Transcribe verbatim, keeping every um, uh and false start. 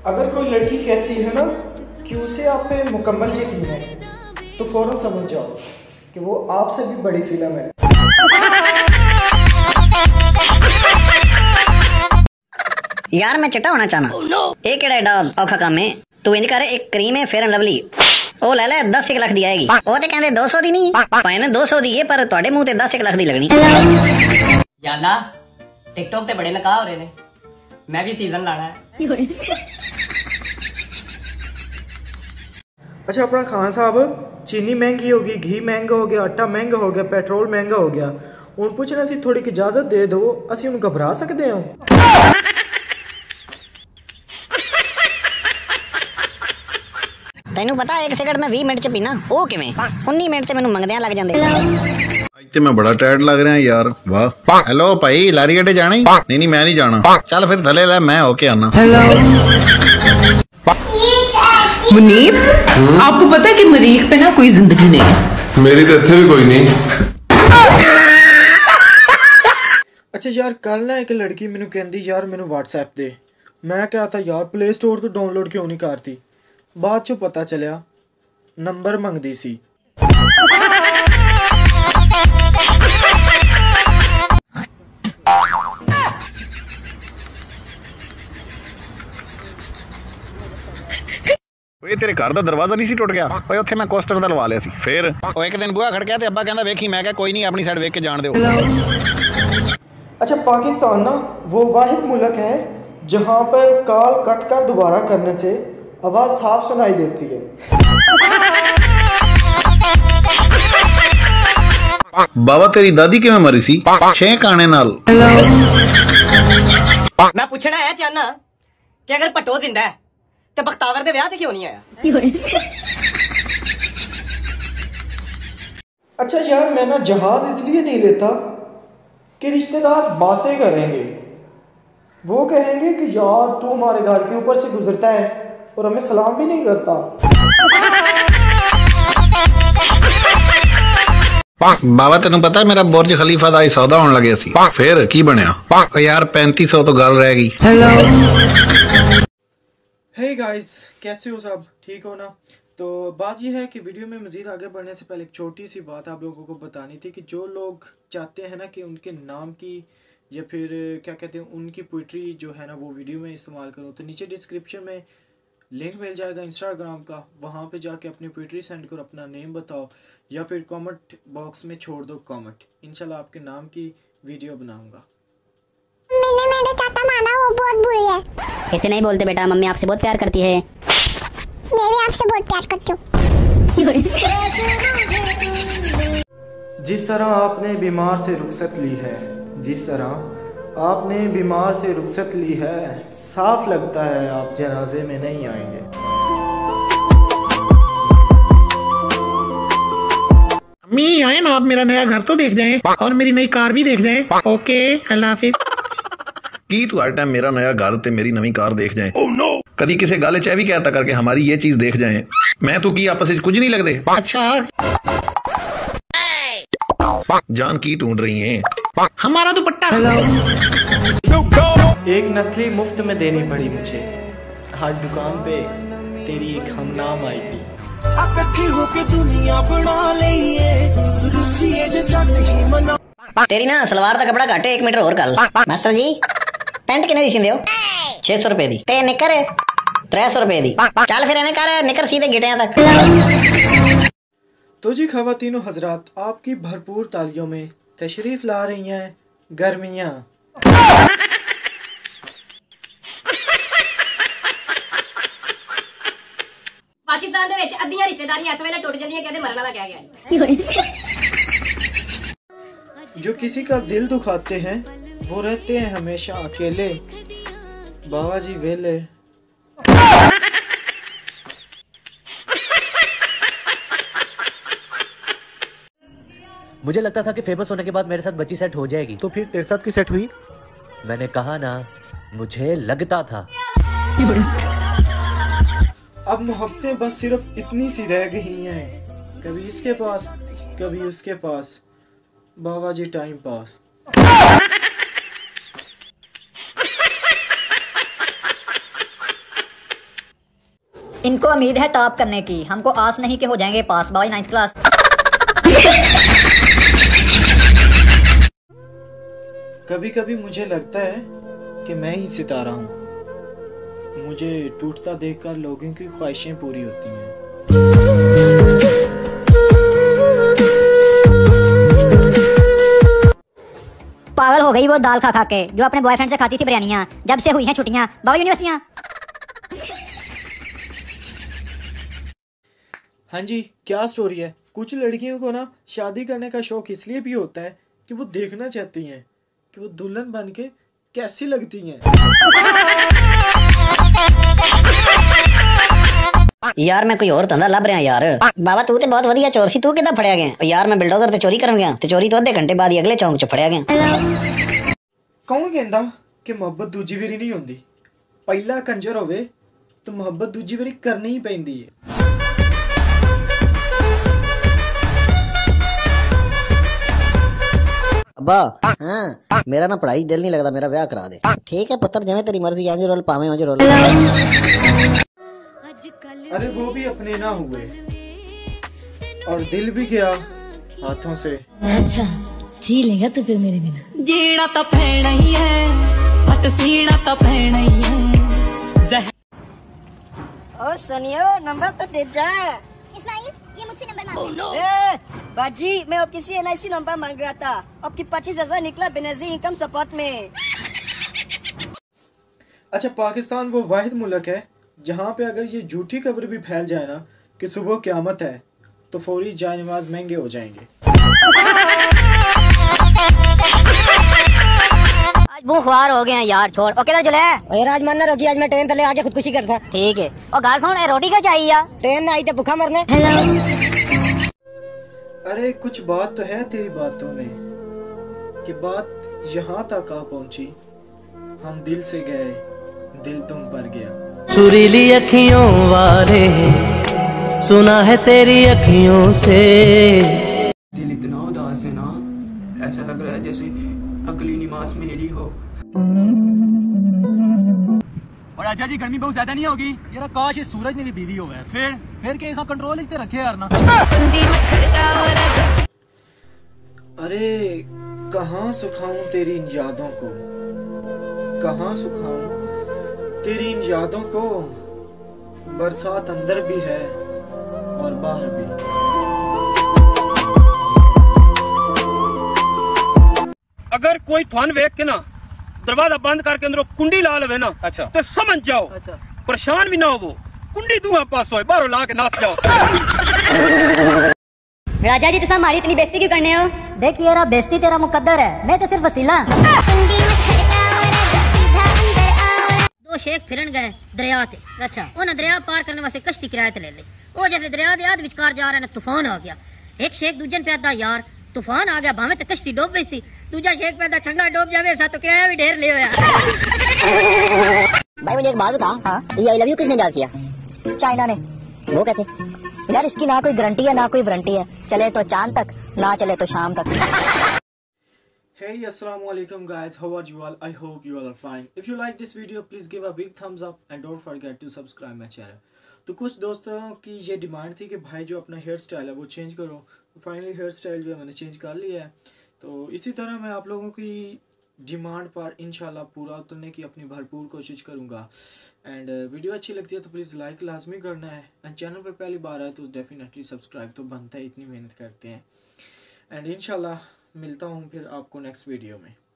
अगर कोई लड़की कहती है ना कि उसे आप पे मुकम्मल यकीन है, तो फ़ौरन समझ जाओ कि वो आपसे भी बड़ी फिल्म है। यार मैं चिट्टा होना चाहना। oh, no. एक केड़ा एडा औखा काम है। तू इंज कर, एक क्रीम है फेयर एंड लवली, ओ ले ले दस एक लाख दी आएगी। ओ ते कहंदे दो सौ दी नहीं, भाई दो सौ दी है, पर ਤੁਹਾਡੇ ਮੂੰਹ ਤੇ दस एक लाख दी लगनी। याला टिकटॉक ते बड़े नका हो रहे ने, मैं भी सीजन लाना है। अच्छा अपना खान साहब, चीनी महंगी होगी, घी महंगा हो गया, आटा महंगा हो गया, पेट्रोल महंगा हो गया, हुण पुछना सी थोड़ी इजाजत दे दो, असी हुण घबरा सकते हो? ਤੈਨੂੰ ਪਤਾ ਇੱਕ ਸਿਗਰਟ ਮੈਂ ਵੀਹ ਮਿੰਟ ਚ ਪੀਣਾ, ਉਹ ਕਿਵੇਂ उन्नीस ਮਿੰਟ ਤੇ ਮੈਨੂੰ ਮੰਗਦਿਆਂ ਲੱਗ ਜਾਂਦੇ। ਅੱਜ ਤੇ ਮੈਂ ਬੜਾ ਟਾਇਰਡ ਲੱਗ ਰਿਹਾ ਯਾਰ। ਵਾਹ हेलो भाई, लारी गड्ढे जाना ही? नहीं नहीं मैं नहीं जाना। चल फिर थले ले, मैं होके आना। हेलो मुनीब, आपको पता है कि मरीख पे ना कोई जिंदगी नहीं है। मेरी तो इत्थे भी कोई नहीं। अच्छा यार कल ना एक लड़की मैनू कहंदी यार मैनू व्हाट्सएप दे, मैं क्या था यार प्ले स्टोर तो डाउनलोड क्यों नहीं करती, बाद चो पता चलिया नंबर मंगदी सी। ਓਏ ਤੇਰੇ ਘਰ ਦਾ ਦਰਵਾਜ਼ਾ ਨਹੀਂ ਸੀ ਟੁੱਟ ਗਿਆ? ਓਏ ਉੱਥੇ ਮੈਂ ਕੋਸਟਰ ਦਾ ਲਵਾ ਲਿਆ ਸੀ। ਫਿਰ ਉਹ ਇੱਕ ਦਿਨ ਬੂਹਾ ਖੜਕਿਆ ਤੇ ਅੱਬਾ ਕਹਿੰਦਾ ਵੇਖੀ, ਮੈਂ ਕਿਹਾ ਕੋਈ नहीं अपनी साइड वेख के जान दो। अच्छा पाकिस्तान ना वो वाहिद मुल्क है जहाँ पर कॉल कट कर दोबारा करने से आवाज़ साफ सुनाई देती है। बाबा तेरी दादी किवें मरी सी? छे काने नाल। मैं पूछना है चाहना कि अगर पट्टो जिंदा है तो बख्तावर दे ब्याह ते क्यों नहीं आया? अच्छा यार मैं ना जहाज इसलिए नहीं लेता कि रिश्तेदार बातें करेंगे, वो कहेंगे कि यार तू हमारे घर के ऊपर से गुजरता है और हमें सलाम भी नहीं करता। बाबा तेनू पता है मेरा बुर्ज खलीफा दा सौदा होने लगे सी, फिर की बनया? यार पैंतीस सौ तो गल रह गई। हे गाइस, कैसे हो सब? ठीक हो ना? तो बात यह है कि वीडियो में मज़ीद आगे बढ़ने से पहले एक छोटी सी बात आप लोगों को बतानी थी कि जो लोग चाहते हैं ना कि उनके नाम की या फिर क्या कहते हैं उनकी पोइट्री जो है ना वो वीडियो में इस्तेमाल करूँ, तो नीचे डिस्क्रिप्शन में लिंक मिल जाएगा इंस्टाग्राम का, वहाँ पे जाके अपनी पोइट्री सेंड करो, अपना नेम बताओ या फिर कमेंट बॉक्स में छोड़ दो कमेंट, इंशाल्लाह आपके नाम की वीडियो बनाऊँगा। मैंने मेरे चाचा माना वो बहुत बुरी है। ऐसे नहीं बोलते बेटा, मम्मी आपसे बहुत प्यार करती है। मैं भी आपसे बहुत प्यार करती हूँ। जिस तरह आपने बीमार से रुखसत ली है, जिस तरह आपने बीमार से रुखसत ली है, साफ लगता है आप जनाजे में नहीं आएंगे। अम्मी आए ना आप, मेरा नया घर तो देख जाएं और मेरी नई कार भी देख जाएं। ओके अल्लाह हाफिज। की तू हर टाइम मेरा नया घर ते मेरी नवी कार देख जाए? oh, no. कदी किसी गल च भी कहता करके हमारी ये चीज देख जाए, मैं तू की आपस में कुछ नहीं लगते? अच्छा जान की ढूंढ रही है? हमारा दुपट्टा। एक नथली मुफ्त में देनी पड़ी मुझे, आज दुकान पे तेरी एक हम नाम आई थी। तेरी ना सलवार का कपड़ा घट एक मीटर और कल। मास्टर जी पेंट किने दी सींदे हो? छे सौ रुपए दी। ते निकर त्रै सौ रुपए दी। चल फिर एवें कर, निकर सीधे गिटियां तक। तो जी खवातीनो हजरात, आपकी भरपूर तालियों में तशरीफ ला रही हैं गर्मियाँ। पाकिस्तान दे विच अद्धियां रिश्तेदारियां इस वेले टुट जंदियां, कहंदे मरन वाला कह गया। जो किसी का दिल दुखाते हैं वो रहते हैं हमेशा अकेले, बाबा जी वेले। मुझे लगता था कि फेमस होने के बाद मेरे साथ बच्ची सेट हो जाएगी। तो फिर तेरे साथ की सेट हुई? मैंने कहा ना, मुझे लगता था। अब मोहब्बतें बस सिर्फ इतनी सी रह गई हैं, कभी इसके पास कभी उसके पास, बाबा जी टाइम पास। इनको उम्मीद है टॉप करने की, हमको आस नहीं कि हो जाएंगे पास बाई नाइन्थ क्लास। कभी कभी मुझे लगता है कि मैं ही सितारा हूँ। मुझे टूटता देखकर लोगों की ख्वाहिशें पूरी होती हैं। पागल हो गई वो दाल खा खा के, जो अपने बॉयफ्रेंड से खाती थी बिरयानियां। जब से हुई हैं छुट्टियां, बाबा यूनिवर्सिटियां। हाँ जी, क्या स्टोरी है। कुछ लड़कियों को ना शादी करने का शौक इसलिए भी होता है कि वो देखना चाहती हैं कि वो दुल्हन बन के कैसी लगती हैं। यार मैं कोई और धंधा लभ रहा यार। बाबा तू तो बहुत वधिया चोर सी, तू किदा फड़िया गया? यार मैं बिल्डोजर ते चोरी करन गया ते चोरी तो अद्धे घंटे बाद ही अगले चौंक च फड़िया गया। कौन कहंदा कि मोहब्बत दूजी वारी नहीं होंदी? पहला कंजर होवे तो मोहब्बत दूजी वारी करनी ही पैंदी है। अब्बा हाँ, मेरा ना पढ़ाई दिल नहीं लगता, मेरा ब्याह करा दे। ठीक है पुत्र, जिवें तेरी मर्जी, आंज रोल पावे आंज रोल। अरे वो भी अपने ना हुए और दिल भी गया हाथों से। अच्छा जी लेगा तो फिर मेरे बिना? जीना तो पैना ही है, बट सीना तो पैना ही है। ओ सुनियो, नंबर तो दे जा। इस्माइल, ये मुझसे नंबर मांग no. ए, बाजी मैं अब किसी एन आई सी नंबर मांग रहा था, अब की पच्चीस हजार निकला बेनजीर इनकम सपोर्ट में। अच्छा, पाकिस्तान वो वाहिद मुल्क है जहाँ पे अगर ये झूठी खबर भी फैल जाए ना कि सुबह क़यामत है तो फौरी जाए नमाज महंगे हो जाएंगे। आज वो ख्वार हो गए हैं यार, छोड़। ओके तो जुले ओए राज मानना रोकी, आज मैं ट्रेन तले आके खुदकुशी करता। ठीक है। और गर्लफ्रेंड रोटी क्या चाहिए यार? ट्रेन में आई थे भूखा मरने। अरे कुछ बात तो है तेरी बातों में कि बात यहाँ तक आ पहुँची, हम दिल से गए दिल तुम पर गया। सुरीली अखियों वाले सुना है तेरी अखियों से। दिल इतना उदास है ना, ऐसा लग रहा है जैसे अगली नमाज मेरी हो। और आजा जी गर्मी बहुत ज्यादा नहीं होगी यार? काश ये सूरज ने भी बीवी हो गया, फिर फिर के ऐसा कंट्रोल इस रखे यार ना। अरे कहाँ सुखाऊं तेरी इन यादों को, कहाँ सुखाऊं तेरी इन यादों को। बरसात अंदर भी है और बाहर भी। अगर कोई थान वेख के ना दरवाजा बंद करके अंदरों कुंडी ला लवे ना, अच्छा तो समझ जाओ, अच्छा परेशान भी ना हो, वो कुंडी दूसरा पास हो बाहरों ला के नाच जाओ। राजा जी तुम हमारी इतनी बेइज्जती क्यों करने हो? देखिए यार बेइज्जती तेरा मुकद्दर है, मैं तो सिर्फ वसीला। दो शेख फिरन गए दरिया ते, अच्छा उन्हें दरिया पार करने वास्ते कश्ती किराए ते ले ली। वो जैसे दरिया दे आध विचकार जा रहे ने तूफान आ गया। एक शेख दूजे ने कहता यार तूफान आ गया, भावे तो कश्ती डूब गई सी। दूजा शेख कहता चंगा डूब जावे सा तो किराया भी ढेर ले होया। भाई मुझे एक बात बता, हाँ ये आई लव यू किसने डाल किया? चाइना ने। वो कैसे? यार इसकी ना कोई गारंटी है ना कोई वारंटी है, चले तो चांद तक ना चले तो शाम तक। Hey, assalamu alaikum guys, how are you all? I hope you all are fine. If you like this video, please give a big thumbs up and don't forget to subscribe my channel. तो कुछ दोस्तों की ये demand थी कि भाई जो अपना हेयर स्टाइल है वो चेंज करो, तो फाइनली हेयर स्टाइल जो है मैंने चेंज कर लिया है। तो इसी तरह मैं आप लोगों की डिमांड पर इंशाल्लाह पूरा उतरने की अपनी भरपूर कोशिश करूँगा। एंड वीडियो अच्छी लगती है तो प्लीज़ लाइक लाजमी करना है, एंड चैनल पर पहली बार आए तो डेफिनेटली सब्सक्राइब तो बनता है, इतनी मेहनत करते हैं। एंड इंशाल्लाह मिलता हूँ फिर आपको नेक्स्ट वीडियो में।